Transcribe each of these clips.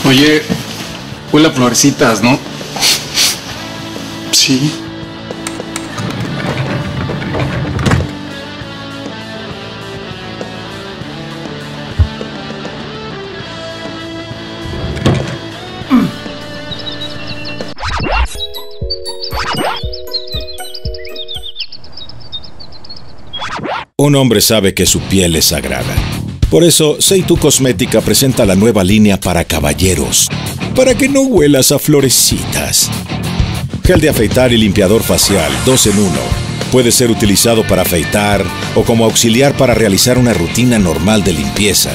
Oye, huele a florecitas, ¿no? Sí. Un hombre sabe que su piel es sagrada. Por eso, Seitu Cosmética presenta la nueva línea para caballeros, para que no huelas a florecitas. Gel de afeitar y limpiador facial 2 en 1. Puede ser utilizado para afeitar o como auxiliar para realizar una rutina normal de limpieza.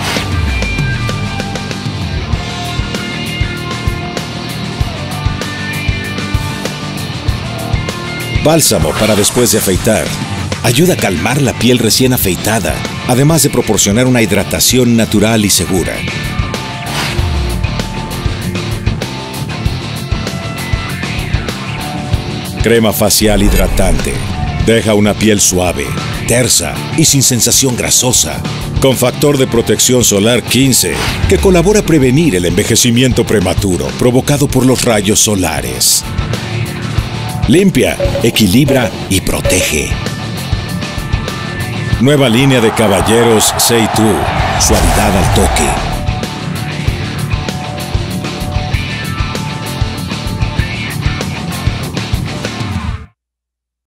Bálsamo para después de afeitar. Ayuda a calmar la piel recién afeitada, además de proporcionar una hidratación natural y segura. Crema facial hidratante. Deja una piel suave, tersa y sin sensación grasosa. Con factor de protección solar 15, que colabora a prevenir el envejecimiento prematuro provocado por los rayos solares. Limpia, equilibra y protege. Nueva línea de caballeros Seitu. Suavidad al toque.